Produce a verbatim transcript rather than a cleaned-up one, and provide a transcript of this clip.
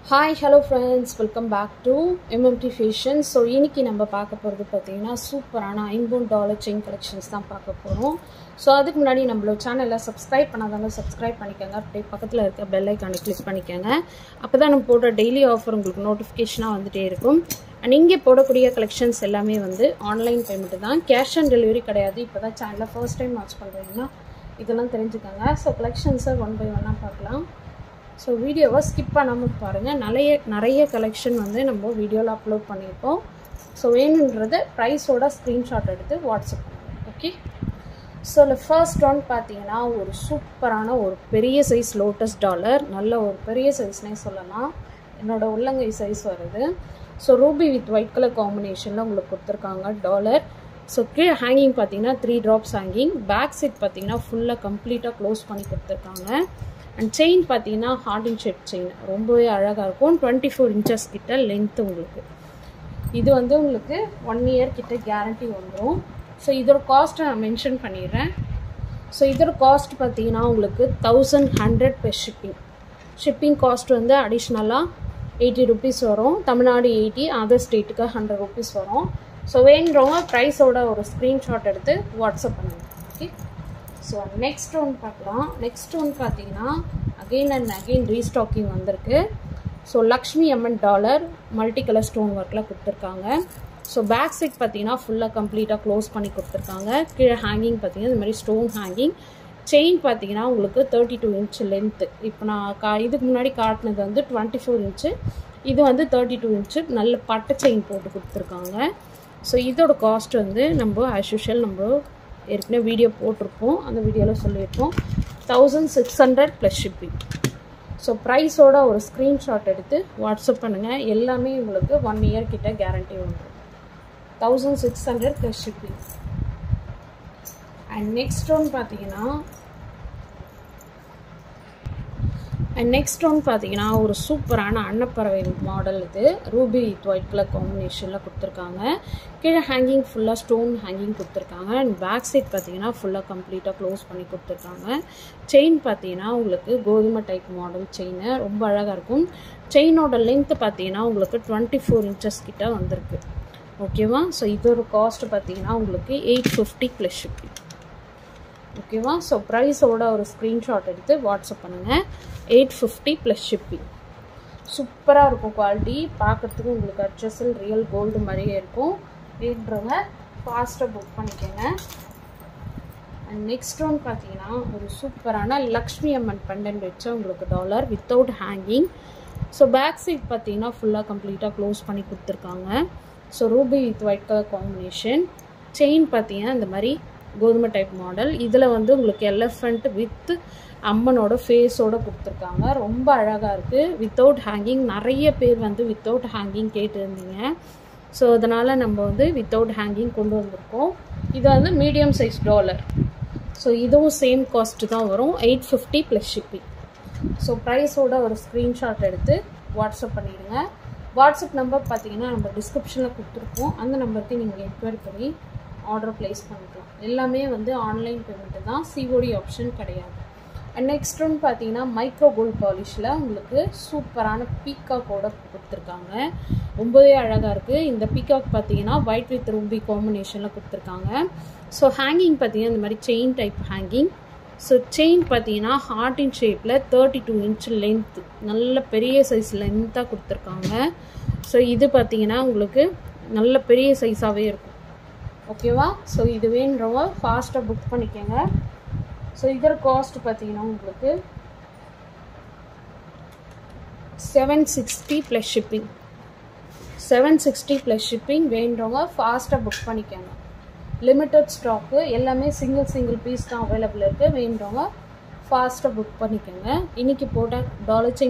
Hi, hello friends, welcome back to M M T Fashion. So, இன்னைக்கு நம்ம பார்க்க போறது பாத்தீங்கன்னா சூப்பரான ஐம்பது டாலர் செயின் கலெக்ஷன்ஸ் தான் பார்க்க போறோம். சோ அதுக்கு முன்னாடி நம்மளோட சேனலை சப்ஸ்கிரைப் பண்ணாதவங்க சப்ஸ்கிரைப் பண்ணிக்கங்க. அப்படியே பக்கத்துல இருக்க பெல் ஐகானை கிளிக் பண்ணிக்கங்க. அப்பதான் நம்ம போடுற டெய்லி ஆஃபர் உங்களுக்கு நோட்டிஃபிகேஷனா வந்துட்டே இருக்கும். அண்ட் இங்கே போடக்கூடிய கலெக்ஷன்ஸ் எல்லாமே வந்து ஆன்லைன் பேமெண்ட் தான், கேஷ் ஆன் டெலிவரி கிடையாது. இப்போதான் சேனலை ஃபர்ஸ்ட் டைம் வாட்ச் பண்றீங்கன்னா இதெல்லாம் தெரிஞ்சுக்கங்க. ஸோ கலெக்ஷன்ஸை ஒன் பை ஒன்னா பார்க்கலாம். ஸோ வீடியோவை ஸ்கிப் பண்ணாமல் பாருங்கள். நிறைய நிறைய கலெக்ஷன் வந்து நம்ம வீடியோவில் அப்லோட் பண்ணியிருக்கோம். ஸோ வேணுன்றது ப்ரைஸோட ஸ்க்ரீன்ஷாட் எடுத்து வாட்ஸ்அப் பண்ணுங்கள். ஓகே, ஸோ இல்லை ஃபர்ஸ்ட் ஒன் பார்த்தீங்கன்னா ஒரு சூப்பரான ஒரு பெரிய சைஸ் லோட்டஸ் டாலர், நல்ல ஒரு பெரிய சைஸ்னே சொல்லலாம். என்னோடய உள்ளங்கை சைஸ் வருது. So ruby with white colour காம்பினேஷனில் உங்களுக்கு கொடுத்துருக்காங்க டாலர். ஸோ கீழே ஹேங்கிங் பார்த்தீங்கன்னா three drops hanging, back side பார்த்தீங்கன்னா ஃபுல்லாக கம்ப்ளீட்டாக க்ளோஸ் பண்ணி கொடுத்துருக்காங்க. அண்ட் செயின் பார்த்தீங்கன்னா ஹார்டின் ஷேப் செயின், ரொம்பவே அழகாக இருக்கும். டுவெண்ட்டி ஃபோர் இன்ச்சஸ் கிட்ட லென்த்து உங்களுக்கு. இது வந்து உங்களுக்கு ஒன் இயர் கிட்ட கேரண்டி வந்துடும். ஸோ இதோட காஸ்ட்டை நான் மென்ஷன் பண்ணிடுறேன். ஸோ இதோட காஸ்ட் பார்த்தீங்கன்னா உங்களுக்கு thousand hundred per shipping. Shipping cost வந்து அடிஷ்னலாக எயிட்டி ருபீஸ் வரும். தமிழ்நாடு எயிட்டி, அதர் ஸ்டேட்டுக்கு ஹண்ட்ரட் ருபீஸ் வரும். ஸோ வேணுறவங்க ப்ரைஸோட ஒரு ஸ்க்ரீன்ஷாட் எடுத்து வாட்ஸ்அப் பண்ணுங்கள். ஓகே, ஸோ நெக்ஸ்ட் ஒன் பார்க்கலாம். நெக்ஸ்ட் ஒன் பார்த்தீங்கன்னா அகெயின் அண்ட் அகெயின் ரீஸ்டாக்கிங் வந்திருக்கு. So Lakshmi Amman dollar multi colour stone ஒர்க்கில் கொடுத்துருக்காங்க. ஸோ பேக் சைட் பார்த்தீங்கன்னா ஃபுல்லாக கம்ப்ளீட்டாக க்ளோஸ் பண்ணி கொடுத்துருக்காங்க. கீழே ஹேங்கிங் பார்த்தீங்கன்னா இந்த மாதிரி ஸ்டோன் ஹேங்கிங். செயின் பார்த்தீங்கன்னா உங்களுக்கு தேர்ட்டி டூ இன்ச் லென்த்து. இப்போ நான் கா இதுக்கு முன்னாடி காட்டினது வந்து டுவெண்ட்டி ஃபோர் இன்ச்சு, இது வந்து தேர்ட்டி டூ இன்ச்சு நல்ல பட்டை செயின் போட்டு கொடுத்துருக்காங்க. ஸோ இதோட காஸ்ட் வந்து நம்ம ஆஸ் யூஷுவல் நம்ம ஏற்கனவே வீடியோ போட்டிருப்போம், அந்த வீடியோவில் சொல்லியிருப்போம். Thousand six hundred plus shipping. So ப்ரைஸோட ஒரு ஸ்க்ரீன்ஷாட் எடுத்து வாட்ஸ்அப் பண்ணுங்கள். எல்லாமே உங்களுக்கு ஒன் இயர் கிட்ட கேரண்டி வந்துடும். Thousand six hundred plus shipping. And next one பார்த்தீங்கன்னா அண்ட் நெக்ஸ்ட் ஒன் பார்த்தீங்கன்னா ஒரு சூப்பரான அன்னப்பறவை மாடல். இது ரூபி வித் ஒயிட் கலர் காம்பினேஷனில் கொடுத்துருக்காங்க. கீழே ஹேங்கிங் ஃபுல்லாக ஸ்டோன் ஹேங்கிங் கொடுத்துருக்காங்க. அண்ட் பேக் சைட் பார்த்தீங்கன்னா ஃபுல்லாக கம்ப்ளீட்டாக க்ளோஸ் பண்ணி கொடுத்துருக்காங்க. செயின் பார்த்தீங்கன்னா உங்களுக்கு கோதுமை டைப் மாடல் செயின், ரொம்ப அழகாக இருக்கும். செயினோட லென்த்து பார்த்தீங்கன்னா உங்களுக்கு டுவெண்ட்டி ஃபோர் இன்ச்சஸ் கிட்ட வந்திருக்கு. ஓகேவா, ஸோ இதோட காஸ்ட் பார்த்தீங்கன்னா உங்களுக்கு எயிட் ஃபிஃப்டி ப்ளஸ் ஷிப்பிங். ஓகேவா, ஸோ ப்ரைஸோட ஒரு ஸ்க்ரீன்ஷாட் எடுத்து வாட்ஸ்அப் பண்ணுங்கள். Eight fifty plus shipping. சூப்பராக இருக்கும் குவாலிட்டி, பார்க்குறதுக்கு உங்களுக்கு அட்ஜஸ்டல் ரியல் கோல்டு மாதிரியே இருக்கும். வேண்டுறவங்க ஃபாஸ்ட்டாக புக் பண்ணிக்கோங்க. அண்ட் நெக்ஸ்ட் ஒன் பார்த்தீங்கன்னா ஒரு சூப்பரான லக்ஷ்மி அம்மன் பெண்டன்ட் வச்ச உங்களுக்கு dollar without hanging. So back side பார்த்தீங்கன்னா ஃபுல்லாக கம்ப்ளீட்டாக க்ளோஸ் பண்ணி கொடுத்துருக்காங்க. So ruby with white colour combination. Chain பார்த்தீங்கன்னா இந்த மாதிரி கோதுமை டைப் மாடல். இதில் வந்து உங்களுக்கு எலஃபண்ட் வித் அம்மனோட ஃபேஸோடு கொடுத்துருக்காங்க. ரொம்ப அழகாக இருக்குது. வித்தவுட் ஹேங்கிங், நிறைய பேர் வந்து வித்தவுட் ஹேங்கிங் கேட்டுருந்தீங்க. ஸோ அதனால் நம்ம வந்து வித்தவுட் ஹேங்கிங் கொண்டு வந்திருக்கோம். இது வந்து மீடியம் சைஸ் டாலர். ஸோ இதுவும் சேம் காஸ்ட்டு தான் வரும், eight fifty plus shipping. So ப்ரைஸோட ஒரு ஸ்க்ரீன்ஷாட் எடுத்து வாட்ஸ்அப் பண்ணிவிடுங்க. வாட்ஸ்அப் நம்பர் பார்த்தீங்கன்னா நம்ம டிஸ்கிரிப்ஷனில் கொடுத்துருக்கோம். அந்த நம்பருக்கு நீங்கள் என்கொயரி பண்ணி ஆர்டர் ப்ளேஸ் பண்ணிக்கலாம். எல்லாமே வந்து ஆன்லைன் பேமெண்ட்டு தான், சிஓடி ஆப்ஷன் கிடையாது. அண்ட் நெக்ஸ்ட் ஒன் பார்த்தீங்கன்னா மைக்ரோ கோல்ட் பாலிஷில் உங்களுக்கு சூப்பரான பீக்காக்கோட கொடுத்துருக்காங்க. ரொம்பவே அழகாக இருக்குது. இந்த பீக்காக் பார்த்தீங்கன்னா ஒயிட் வித் ரூபி காம்பினேஷனில் கொடுத்துருக்காங்க. ஸோ ஹேங்கிங் பார்த்தீங்கன்னா இந்த மாதிரி chain type hanging. So chain பார்த்தீங்கன்னா ஹார்டின் ஷேப்பில் தேர்ட்டி டூ இன்ச் லென்த்து, நல்ல பெரிய சைஸ் லென்த்தாக கொடுத்துருக்காங்க. ஸோ இது பார்த்தீங்கன்னா உங்களுக்கு நல்ல பெரிய சைஸாகவே இருக்கும். ஓகேவா, ஸோ இது வேணுறவங்க ஃபாஸ்ட்டாக புக் பண்ணிக்கோங்க. ஸோ இதோட காஸ்ட் பார்த்தீங்கன்னா உங்களுக்கு seven sixty plus shipping. Seven sixty plus shipping. வேணுறவங்க ஃபாஸ்ட்டாக புக் பண்ணிக்கோங்க. லிமிட்டட் ஸ்டாக்கு, எல்லாமே சிங்கிள் சிங்கிள் பீஸ் தான் அவைலபிள் இருக்குது. வேணுறவங்க ஃபாஸ்ட்டாக புக் பண்ணிக்கோங்க. இன்றைக்கி போட்ட டாலர் செயின்